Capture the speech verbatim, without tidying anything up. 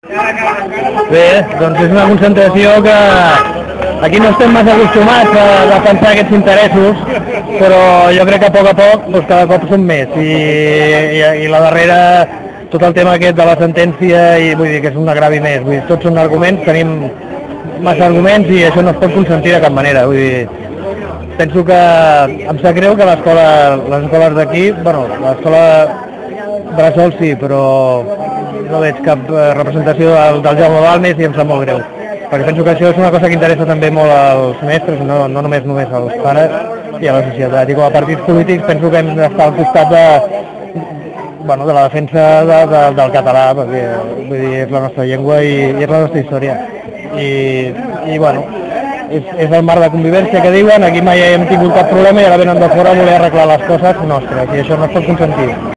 Bé, doncs és una concentració que aquí no estem massa acostumats a defensar aquests interessos, però jo crec que a poc a poc doncs cada cop són més i, i, i la darrera, tot el tema aquest de la sentència, i vull dir que és un agravi més, vull dir, tots són arguments, tenim massa arguments i això no es pot consentir de cap manera, vull dir, penso que em sap greu que l'escola, les escoles d'aquí, bueno, l'escola Bressol sí, però no veig cap representació del, del Jaume Balmes i em sap molt greu, perquè penso que això és una cosa que interessa també molt als mestres, no, no només només als pares i a la societat, i com a partits polítics penso que hem d'estar al costat de, bueno, de la defensa de, de, del català, perquè vull dir, és la nostra llengua i, i és la nostra història, i, i bueno, és, és el marc de convivència que diuen, aquí mai hem tingut cap problema i ara venen de fora a voler arreglar les coses nostres, i això no es pot consentir.